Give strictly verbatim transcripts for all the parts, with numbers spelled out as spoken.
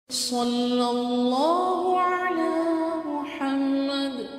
صلى الله على محمد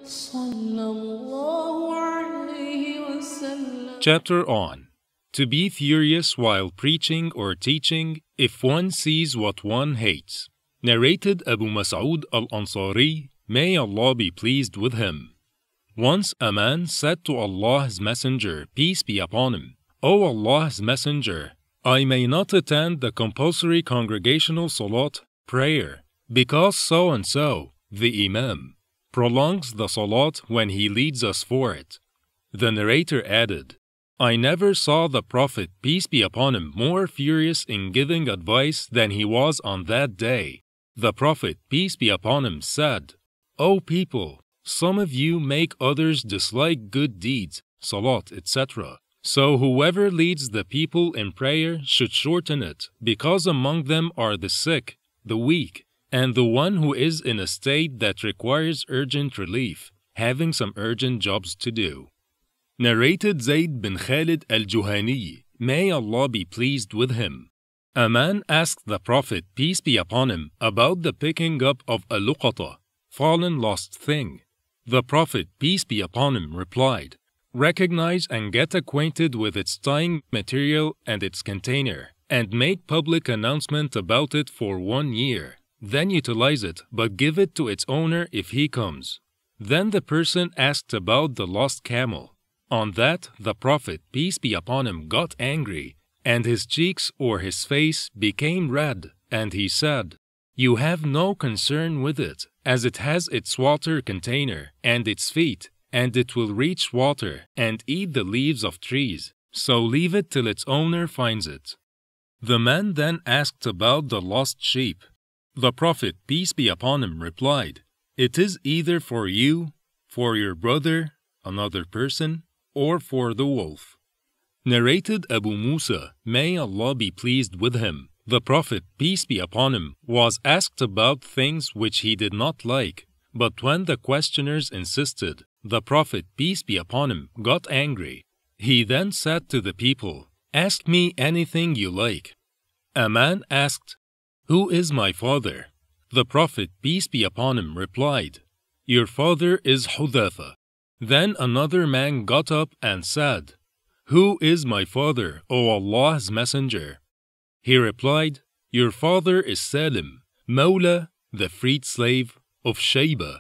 صلى الله عليه وسلم. Chapter on To be furious while preaching or teaching if one sees what one hates. Narrated Abu Mas'ud al-Ansari, may Allah be pleased with him. Once a man said to Allah's Messenger, peace be upon him, O Allah's Messenger, I may not attend the compulsory congregational salat prayer because so-and-so, the Imam, prolongs the salat when he leads us for it. The narrator added, I never saw the Prophet, peace be upon him, more furious in giving advice than he was on that day. The Prophet, peace be upon him, said, O people, some of you make others dislike good deeds, salat, et cetera. So whoever leads the people in prayer should shorten it, because among them are the sick, the weak, and the one who is in a state that requires urgent relief, having some urgent jobs to do. Narrated Zayd bin Khalid al-Juhani, may Allah be pleased with him. A man asked the Prophet, peace be upon him, about the picking up of a luqata, fallen lost thing. The Prophet, peace be upon him, replied, recognize and get acquainted with its tying material and its container, and make public announcement about it for one year. Then utilize it, but give it to its owner if he comes. Then the person asked about the lost camel. On that, the Prophet, peace be upon him, got angry, and his cheeks or his face became red, and he said, you have no concern with it, as it has its water container and its feet, and it will reach water and eat the leaves of trees, so leave it till its owner finds it. The man then asked about the lost sheep. The Prophet, peace be upon him, replied, it is either for you, for your brother, another person, or for the wolf. Narrated Abu Musa, may Allah be pleased with him. The Prophet, peace be upon him, was asked about things which he did not like, but when the questioners insisted, the Prophet, peace be upon him, got angry. He then said to the people, ask me anything you like. A man asked, who is my father? The Prophet, peace be upon him, replied, your father is Hudhafa. Then another man got up and said, who is my father, O Allah's Messenger? He replied, your father is Salim, Mawla, the freed slave of Shayba.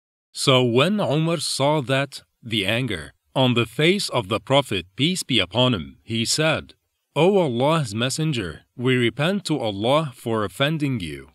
So when Umar saw that, the anger, on the face of the Prophet, peace be upon him, he said, O Allah's Messenger, we repent to Allah for offending you.